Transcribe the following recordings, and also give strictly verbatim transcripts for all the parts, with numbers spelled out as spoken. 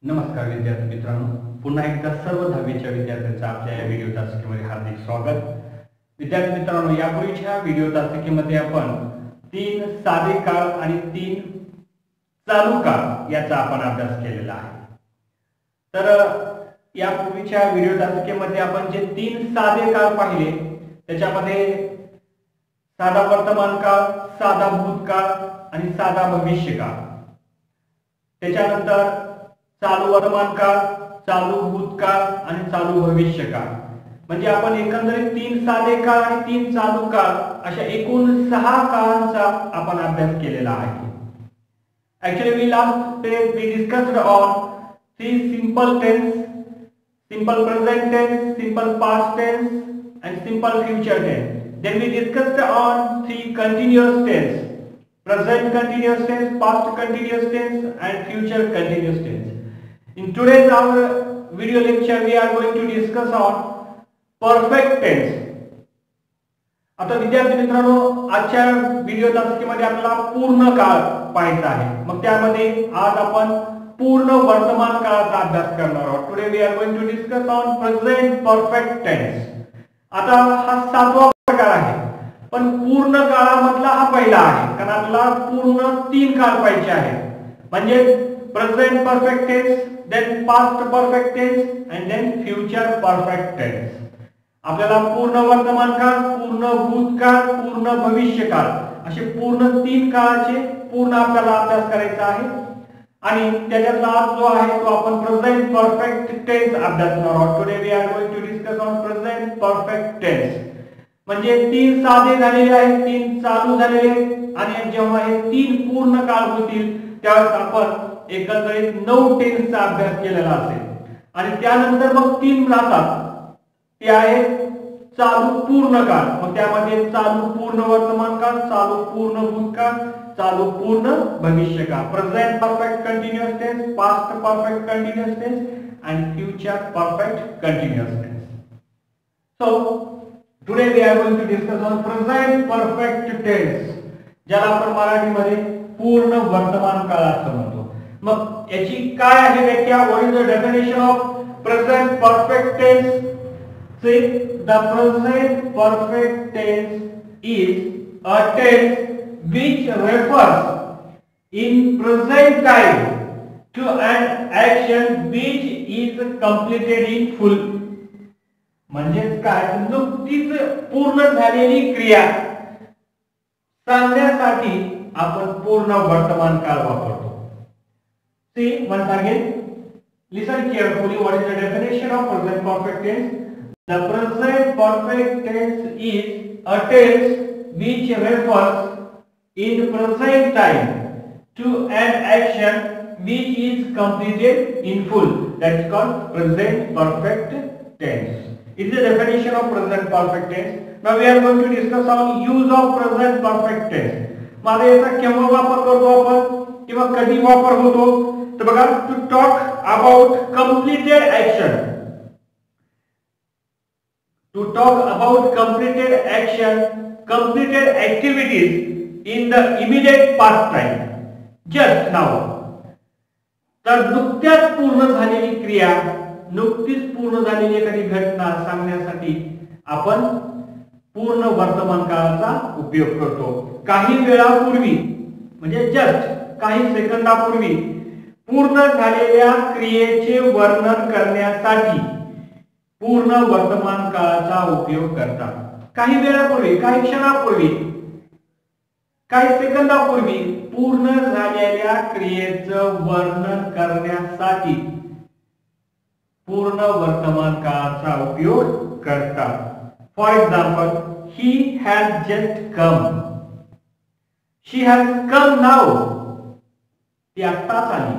नमस्कार विद्यार्थी मित्रांनो, पुन्हा एकदा सर्व दहावीच्या विद्यार्थ्यांचं आपल्या या व्हिडिओ तासिकेमध्ये हार्दिक स्वागत. विद्यार्थी मित्रांनो, यापूर्वीच्या व्हिडिओ तासिकेमध्ये आपण तीन साधे काळ आणि तीन चालू काळ याचा आपण अभ्यास केलेला आहे. तर यापूर्वीच्या व्हिडिओ तासिकेमध्ये आपण जे तीन साधे काळ पाहिले त्याच्यामध्ये साधा वर्तमान काळ, साधा भूतकाळ आणि साधा भविष्यकाळ, त्याच्यानंतर चालू वर्तमान काळ, चालू भूतकाळ आणि चालू भविष्यकाळ, म्हणजे आपण एकंदरीत तीन साधे काळ आणि तीन चालू काळ अशा एकूण सहा काळांचा आपण अभ्यास केलेला आहे. Actually we last day we discussed on three simple tense, simple present tense, simple past tense and simple future tense. Then we discussed on three continuous tense, present continuous tense, past continuous tense and future continuous tense. In today's our video lecture we are going to discuss on perfect tense. आता विद्यार्थी मित्रांनो, आजच्या video तासिकेमध्ये आपल्याला पूर्ण काळ पाहायचा आहे. मग त्यामध्ये आज आपण पूर्ण वर्तमान काळाचा अभ्यास करणार आहोत. Today we are going to discuss on present perfect tense. आता हा सातवा प्रकार आहे, पण पूर्ण काळामधला हा पहिला आहे, कारण आपल्याला पूर्ण तीन काळ पाहिजे आहे, म्हणजे present perfect tense, then past perfect tense and then future perfect tense. आपल्याला पूर्ण वर्तमान काळ, पूर्ण भूतकाळ, पूर्ण भविष्यकाळ असे पूर्ण तीन काळाचे पूर्ण आपल्याला अभ्यास करायचा आहे. आणि त्याच्यातला आज जो आहे तो आपण प्रेझेंट परफेक्ट टेन्स अभ्यासणार आहोत. Today we are going to discuss on present perfect tense, म्हणजे तीन साधे झालेले आहेत, तीन चालू झालेले आहेत, आणि जेव्हा हे तीन पूर्ण काळ होतील त्यावेळेस आपण एकंदरीत नऊ टेन्सचा अभ्यास केलेला असेल. आणि त्यानंतर मग तीन राहतात, ते आहेत चालू पूर्ण काळ. मग त्यामध्ये चालू पूर्ण वर्तमान काळ, चालू पूर्ण भूतकाळ, चालू पूर्ण भविष्यकाळ, present perfect continuous tense, past perfect continuous tense and future perfect continuous tense. So today we are going to discuss on present perfect tense, ज्याला आपण मराठीमध्ये पूर्ण वर्तमान काळ असं म्हणतो. मग याची काय आहे व्याख्या? What is the definition of present perfect tense? Say the present perfect tense is a tense which refers in present time to an action which is completed in full. म्हणजे काय? नुकतीच पूर्ण झालेली क्रिया सांगण्यासाठी आपण पूर्ण वर्तमान काळ वापरतो. See once again, listen carefully. What is the definition of present perfect tense? The present perfect tense is a tense which refers in present time to an action which is completed in full. That's called present perfect tense. It is the definition of present perfect tense. Now we are going to discuss on use of present perfect tense. माझा याचा केव्हा वापर करतो आपण किंवा कधी वापर होतो? तर बघा, to talk about completed action, to talk about completed action, completed activities in the immediate past time, just now. तर नुकत्याच पूर्ण झालेली क्रिया, नुकतीच पूर्ण झालेली एखादी घटना सांगण्यासाठी आपण पूर्ण वर्तमान काळाचा उपयोग करतो. काही वेळापूर्वी, म्हणजे जस्ट काही सेकंदापूर्वी पूर्ण झालेल्या क्रियेचे वर्णन करण्यासाठी पूर्ण वर्तमान काळाचा उपयोग करतात. काही वेळापूर्वी, काही क्षणापूर्वी, काही सेकंदापूर्वी पूर्ण झालेल्या क्रियेचं वर्णन करण्यासाठी पूर्ण वर्तमान काळाचा उपयोग करतात. For example, he has just come, she has come now, ती आत्ताच आली.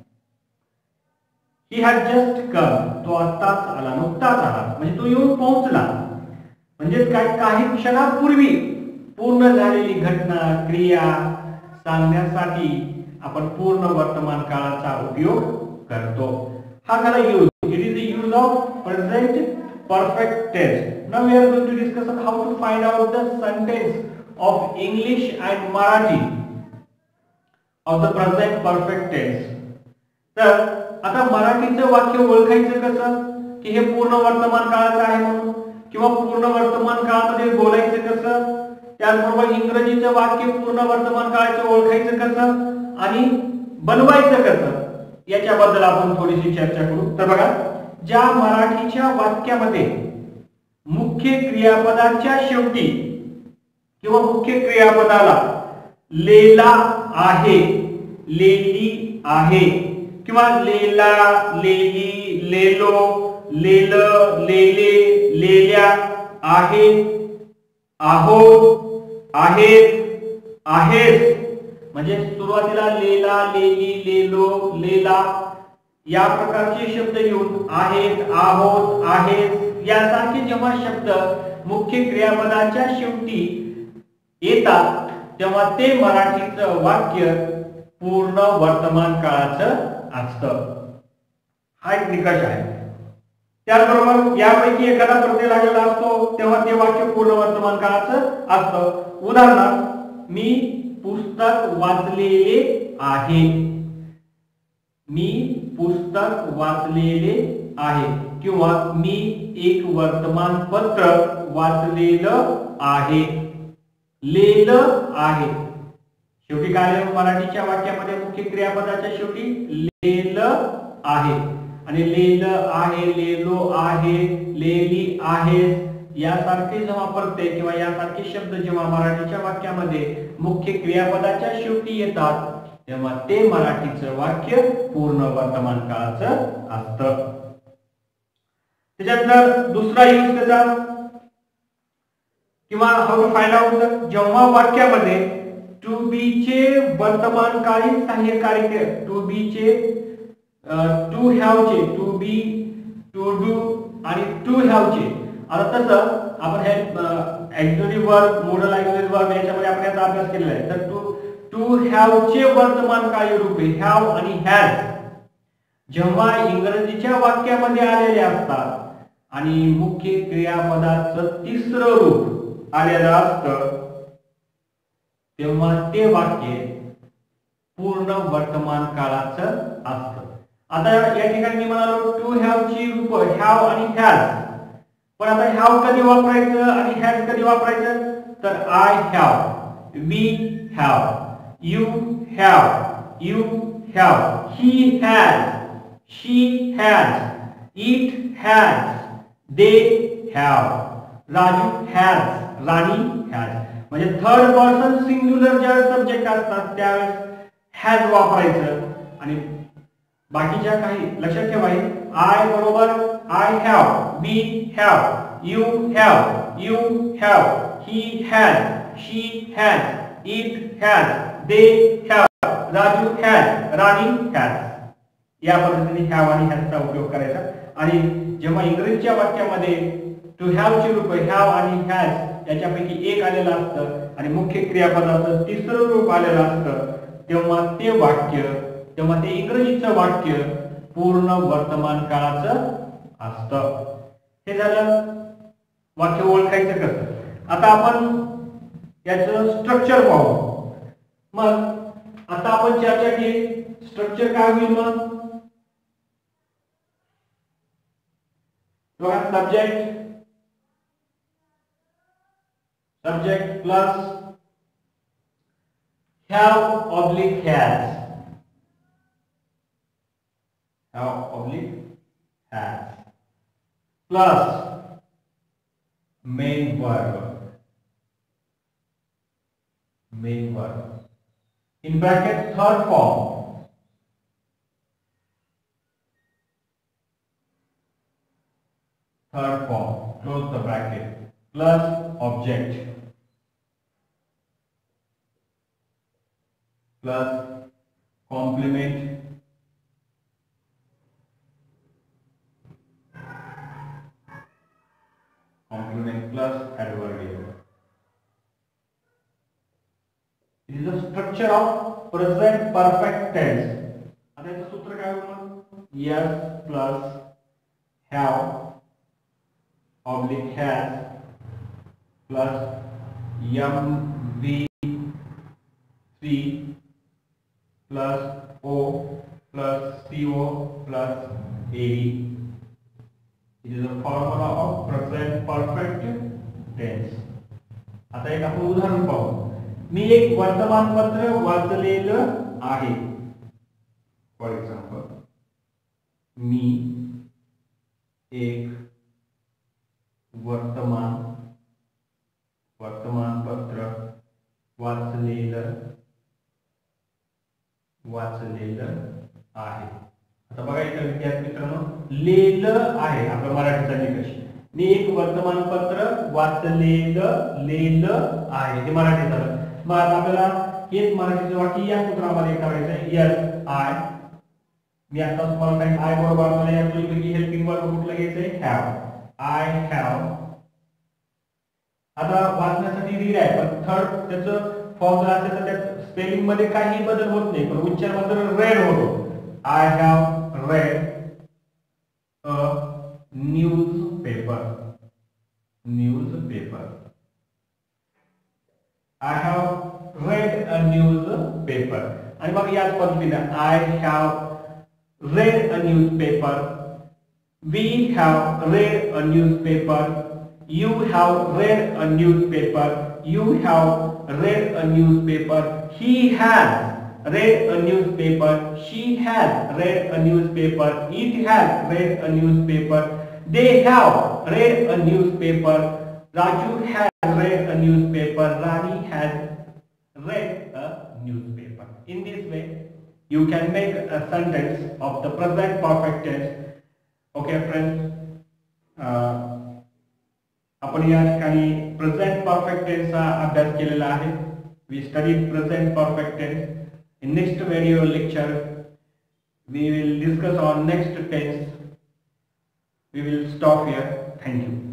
he has just come, तो आत्ताच आला, नुकताच आला, म्हणजे तो येऊन पोहोचला. म्हणजे काय? काही क्षणापूर्वी पूर्ण झालेली घटना, क्रिया सांगण्यासाठी आपण पूर्ण वर्तमान काळाचा उपयोग करतो. हा झाला use. It is the use of present perfect tense. Now we are going to discuss on how to find out the sentence of English and Marathi of the present perfect tense. तर आता मराठीचं वाक्य ओळखायचं कसं की हे पूर्ण वर्तमान काळाचं आहे म्हणून, किंवा पूर्ण वर्तमान काळामध्ये बोलायचं कसं, त्याचबरोबर इंग्रजीचं वाक्य पूर्ण वर्तमान काळाचं ओळखायचं कसं आणि बनवायचं कसं, याच्याबद्दल आपण थोडीशी चर्चा करू. तर बघा, ज्या मराठीच्या वाक्यामध्ये मुख्य क्रियापदाच्या शेवटी किंवा मुख्य क्रियापदाला लेला आहे, लेली आहे किंवा लेला, लेली, लेलो, लेल, लेले, लेल्या, आहे, आहोत, आहेत, आहेस, म्हणजे सुरुवातीला लेला, लेली, लेलो, लेला या प्रकारचे शब्द येऊन आहेत, आहोत, आहेत यासारखे जेव्हा शब्द मुख्य क्रियापदाच्या शेवटी येतात तेव्हा ते मराठीचं वाक्य पूर्ण वर्तमान काळाचं असतं. हा एक निकष आहे. त्याचबरोबर यापैकी एखादा प्रत्यय लागलेला असतो तेव्हा ते वाक्य पूर्ण वर्तमान काळाचं असतं. उदाहरणार्थ, मी पुस्तक वाचलेले आहे, मी पुस्तक वाचलेले आहे किंवा मी एक वर्तमानपत्र वाचलेलं आहे. लेल आहे शेवटी काय आले मराठीच्या वाक्यामध्ये मुख्य क्रियापदाच्या शेवटी लेल आहे, आणि लेल आहे, लेलो आहे, लेली आहे यासारखे जेव्हा प्रत्यय किंवा यासारखे शब्द जेव्हा मराठीच्या वाक्यामध्ये मुख्य क्रियापदाच्या शेवटी येतात तेव्हा ते मराठीचं वाक्य पूर्ण वर्तमान काळाचं असतं. त्याच्यानंतर दुसरा यूज त्याचा किंवा हाऊ टू फाइंड आउट, जेव्हा वाक्यामध्ये टू बी चे वर्तमानकालीन सहाय्यकारी टू बी चे टू हॅव चे टू बी, टू डू आणि टू हॅव चे, आता तसं आपण हे auxiliary verb, modal auxiliary verb याच्यामध्ये आपण याचा अभ्यास केलेला आहे. तर टू टू हॅव चे वर्तमानकाली रूपे हॅव आणि हॅज जेव्हा इंग्रजीच्या वाक्यामध्ये आलेले असतात आणि मुख्य क्रियापदाचं तिसरं रूप आलेलं असतं तेव्हा ते वाक्य पूर्ण वर्तमान काळाचं असतं. आता या ठिकाणी मी म्हणालो टू हॅव ची रूप हॅव आणि हॅज, पण आता हॅव कधी वापरायचं आणि हॅज कधी वापरायचं, तर I have, we have, you have, you have, he has, she has, it has, they have, Raju has, Rani has. म्हणजे थर्ड पर्सन सिंग्युलर ज्या सब्जेक्ट असतात त्यावेळेस हॅज वापरायचं, आणि बाकीच्या काही लक्षात ठेवा, आय बरोबर I have, we have, you have, you have, he has, she has, it has, they have, Raju has, Rani has. या पद्धतीने हॅव आणि हॅजचा उपयोग करायचा. आणि जेव्हा इंग्रजीच्या वाक्यामध्ये टू हॅव चे रूप हॅव आणि हॅज याच्यापैकी एक आलेलं असतं आणि मुख्य क्रियापदाचं तिसरं रूप आलेलं असतं तेव्हा ते वाक्य तेव्हा ते इंग्रजीचं वाक्य पूर्ण वर्तमान काळाचं असतं. हे झालं वाक्य ओळखायचं कसं. आता आपण याचं स्ट्रक्चर पाहू. मग आता आपण चर्चा केली स्ट्रक्चर काय होईल. मग बघा, subject subject plus have oblique has, have oblique has plus main verb, main verb in bracket third form, third form close the bracket plus object plus complement complement plus adverbial. It is a structure of present perfect tense. आता याचं सूत्र काय होतं? yes plus have oblique has plus m v three plus o plus co plus A D. It is a formula of present perfect tense. आता एक आपण उदाहरण पाहू. मी एक वर्तमानपत्र वाचलेलं आहे. फॉर एक्झाम्पल, मी एक वर्तमान वर्तमानपत्र वाचलेलं वाचलेलं आहे. आता बघा इथं विद्यार्थी मित्रांनो, लेलं आहे आपलं मराठीचा निकष. मी एक वर्तमानपत्र वाचलेलं लेलं आहे, हे मराठी झालं. मग आता आपल्याला हेच मराठीचं वाक्य या सूत्रामध्ये करायचं आहे. एस आय, मी आता तुम्हाला सांगितलं आय बरोबर मला या दोन्हीपैकी हेल्पिंग वर्ब कुठलं घ्यायचंय? हॅव. I have. आता वाचण्यासाठी रीड आहे, पण थर्ड त्याचं फॉर्म जर असेल तर त्यात स्पेलिंग मध्ये काही बदल होत नाही, पण उच्चार मात्र रेड होतो. I have read a newspaper. Newspaper. I have read a newspaper. आणि मग याच पद्धतीने I have read a newspaper. We have read a newspaper. You have read a newspaper. You have read a newspaper. He has read a newspaper. She has read a newspaper. It has read a newspaper. They have read a newspaper. Raju has read a newspaper. Rani has read a newspaper. In this way, you can make a sentence of the present perfect tense. Okay, friends. Uh, आपण या ठिकाणी present perfect टेन्सचा अभ्यास केलेला आहे. We studied present perfect tense. In next video lecture we will discuss on next tense. We will stop here. Thank you.